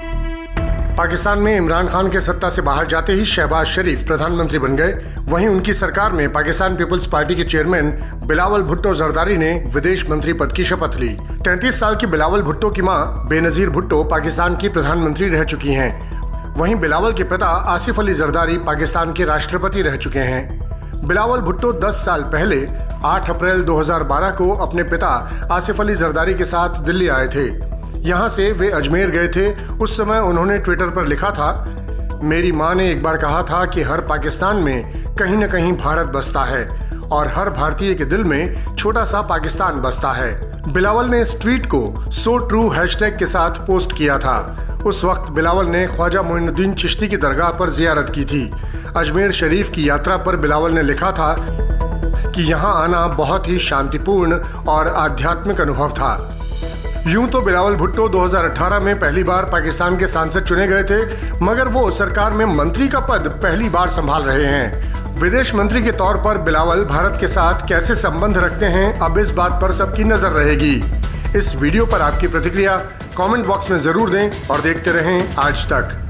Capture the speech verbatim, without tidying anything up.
पाकिस्तान में इमरान खान के सत्ता से बाहर जाते ही शहबाज शरीफ प्रधानमंत्री बन गए। वहीं उनकी सरकार में पाकिस्तान पीपल्स पार्टी के चेयरमैन बिलावल भुट्टो जरदारी ने विदेश मंत्री पद की शपथ ली। तैंतीस साल की बिलावल भुट्टो की मां बेनजीर भुट्टो पाकिस्तान की प्रधानमंत्री रह चुकी हैं। वहीं बिलावल के पिता आसिफ अली जरदारी पाकिस्तान के राष्ट्रपति रह चुके हैं। बिलावल भुट्टो दस साल पहले आठ अप्रैल दो हज़ार बारह को अपने पिता आसिफ अली जरदारी के साथ दिल्ली आए थे। यहाँ से वे अजमेर गए थे। उस समय उन्होंने ट्विटर पर लिखा था, मेरी माँ ने एक बार कहा था कि हर पाकिस्तान में कहीं न कहीं भारत बसता है और हर भारतीय के दिल में छोटा सा पाकिस्तान बसता है। बिलावल ने इस ट्वीट को सो ट्रू हैशटैग के साथ पोस्ट किया था। उस वक्त बिलावल ने ख्वाजा मोइनुद्दीन चिश्ती की दरगाह पर जियारत की थी। अजमेर शरीफ की यात्रा पर बिलावल ने लिखा था कि यहाँ आना बहुत ही शांतिपूर्ण और आध्यात्मिक अनुभव था। यूं तो बिलावल भुट्टो दो हज़ार अठारह में पहली बार पाकिस्तान के सांसद चुने गए थे, मगर वो सरकार में मंत्री का पद पहली बार संभाल रहे हैं। विदेश मंत्री के तौर पर बिलावल भारत के साथ कैसे संबंध रखते हैं, अब इस बात पर सबकी नजर रहेगी। इस वीडियो पर आपकी प्रतिक्रिया कमेंट बॉक्स में जरूर दें और देखते रहें आज तक।